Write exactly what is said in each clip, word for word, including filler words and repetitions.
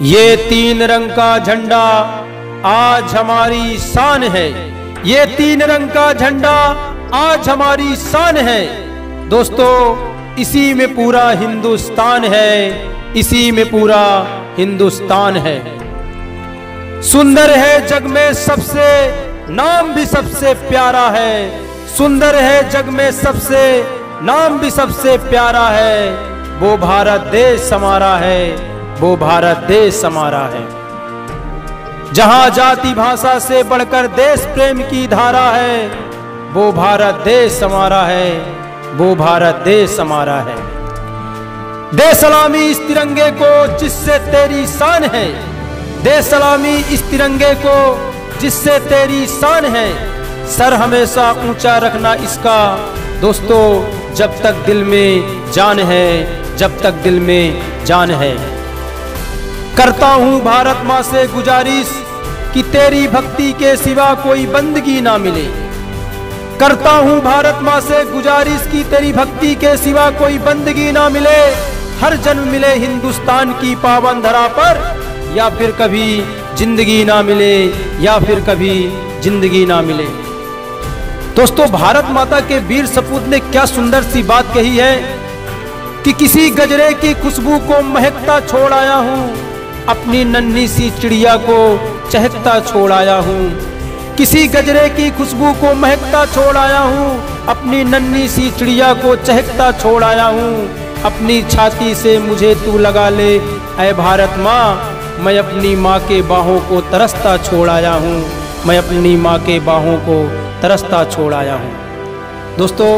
ये तीन रंग का झंडा आज हमारी शान है। ये तीन रंग का झंडा आज हमारी शान है। दोस्तों, इसी में पूरा हिंदुस्तान है, इसी में पूरा हिंदुस्तान है। सुंदर है जग में सबसे, नाम भी सबसे प्यारा है। सुंदर है जग में सबसे, नाम भी सबसे प्यारा है। वो भारत देश हमारा है, वो भारत देश हमारा है। जहां जाति भाषा से बढ़कर देश प्रेम की धारा है, वो भारत देश हमारा है, वो भारत देश हमारा है। दे सलामी इस तिरंगे को जिससे तेरी शान है। दे सलामी इस तिरंगे को जिससे तेरी शान है। सर हमेशा ऊंचा रखना इसका दोस्तों, जब तक दिल में जान है, जब तक दिल में जान है। करता हूं भारत माँ से गुजारिश कि तेरी भक्ति के सिवा कोई बंदगी ना मिले। करता हूं भारत माँ से गुजारिश कि तेरी भक्ति के सिवा कोई बंदगी ना मिले। हर जन्म मिले हिंदुस्तान की पावन धरा पर, या फिर कभी जिंदगी ना मिले, या फिर कभी जिंदगी ना मिले। दोस्तों, भारत माता के वीर सपूत ने क्या सुंदर सी बात कही है कि किसी गजरे की खुशबू को महकता छोड़ आया हूँ, अपनी नन्ही सी चिड़िया को चहकता छोड़ आया हूँ। किसी गजरे की खुशबू को महकता छोड़ आया हूँ, अपनी नन्ही सी चिड़िया को चहकता छोड़ आया हूँ। अपनी छाती से मुझे तू लगा ले ऐ भारत माँ, मैं अपनी माँ के बाहों को तरसता छोड़ आया हूँ। मैं अपनी माँ के बाहों को तरसता छोड़ आया हूँ। दोस्तों,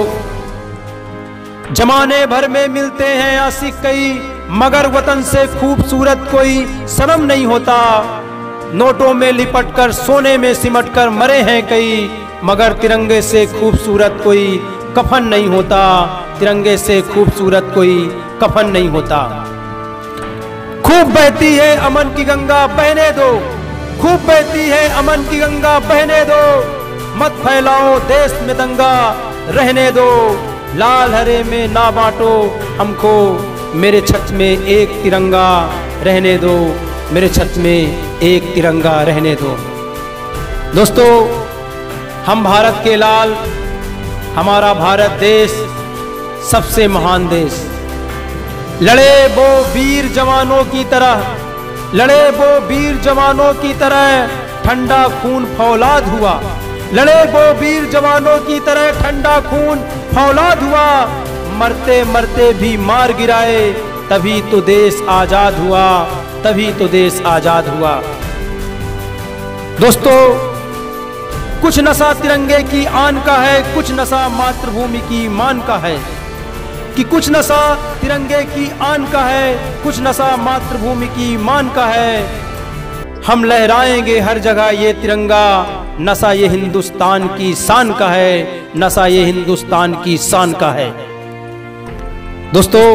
जमाने भर में मिलते हैं आशिक कई, मगर वतन से खूबसूरत कोई सनम नहीं होता। नोटों में लिपट कर सोने में सिमट कर मरे हैं कई, मगर तिरंगे से खूबसूरत कोई कफन नहीं होता। तिरंगे से खूबसूरत कोई कफन नहीं होता। खूब बहती है अमन की गंगा बहने दो, खूब बहती है अमन की गंगा बहने दो। मत फैलाओ देश में दंगा रहने दो। लाल हरे में ना बांटो हमको, मेरे छत में एक तिरंगा रहने दो। मेरे छत में एक तिरंगा रहने दो। दोस्तों, हम भारत के लाल, हमारा भारत देश सबसे महान देश। लड़े वो वीर जवानों की तरह, लड़े वो वीर जवानों की तरह, ठंडा खून फौलाद हुआ। लड़े वो वीर जवानों की तरह, ठंडा खून फौलाद हुआ। मरते मरते भी मार गिराए, तभी तो देश आजाद हुआ, तभी तो देश आजाद हुआ। दोस्तों, कुछ नशा तिरंगे की आन का है, कुछ नशा मातृभूमि की मान का है। कि कुछ नशा तिरंगे की आन का है, कुछ नशा मातृभूमि की मान का है। हम लहराएंगे हर जगह ये तिरंगा, नशा ये हिंदुस्तान की शान का है, नशा ये हिंदुस्तान की शान का है। दोस्तों,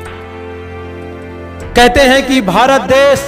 कहते हैं कि भारत देश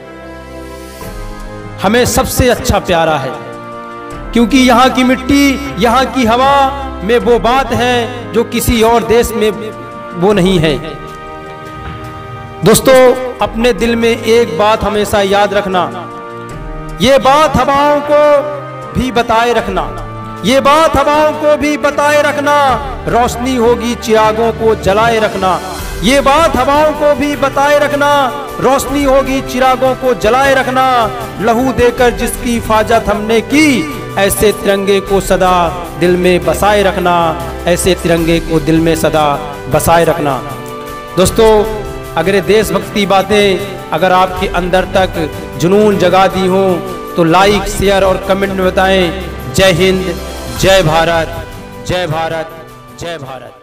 हमें सबसे अच्छा प्यारा है, क्योंकि यहाँ की मिट्टी, यहाँ की हवा में वो बात है जो किसी और देश में वो नहीं है। दोस्तों, अपने दिल में एक बात हमेशा याद रखना, ये बात हवाओं को भी बताए रखना, ये बात हवाओं को भी बताए रखना। रोशनी होगी चिरागों को जलाए रखना। ये बात हवाओं को भी बताए रखना, रोशनी होगी चिरागों को जलाए रखना। लहू देकर जिसकी हिफाजत हमने की, ऐसे तिरंगे को सदा दिल में बसाए रखना, ऐसे तिरंगे को दिल में सदा बसाए रखना। दोस्तों, अगर ये देशभक्ति बातें अगर आपके अंदर तक जुनून जगा दी हो तो लाइक, शेयर और कमेंट में बताएं। जय हिंद, जय भारत, जय भारत, जय भारत।